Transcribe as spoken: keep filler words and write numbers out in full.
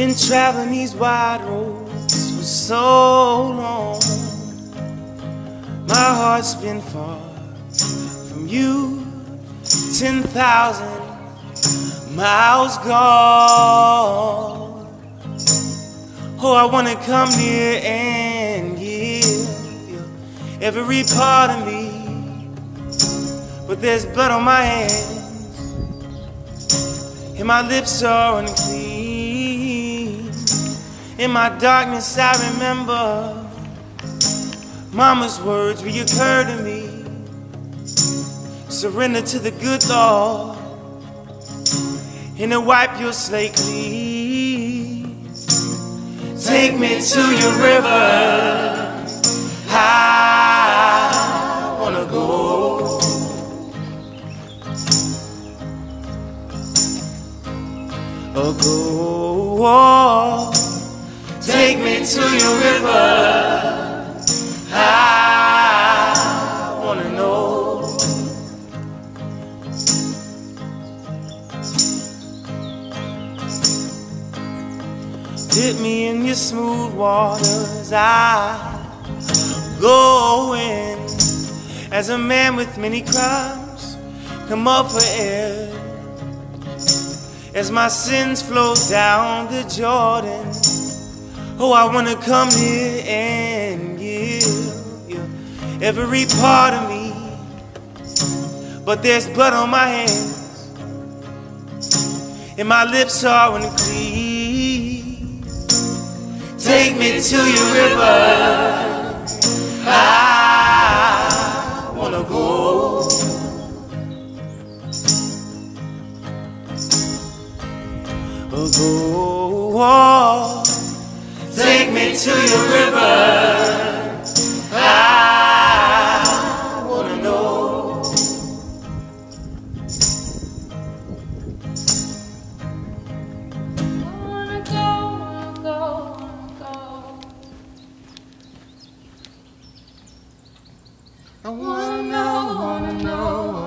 Been traveling these wide roads for so long. My heart's been far from you, ten thousand miles gone. Oh, I wanna come near and give you every part of me, but there's blood on my hands and my lips are unclean. In my darkness I remember Mama's words reoccur to me. Surrender to the good Lord and He'll wipe your slate clean. Take me to your river, I wanna go. Oh, go, oh. Take me to your river, I wanna know. Dip me in your smooth waters, I go in. As a man with many crimes, come up for air. As my sins flow down the Jordan, oh, I wanna come here and give you every part of me, but there's blood on my hands and my lips are unclean. Take me to your river, I wanna go. Oh, go, oh. Take me to your river, I wanna know. Wanna go, wanna go, wanna go. I wanna know, wanna know.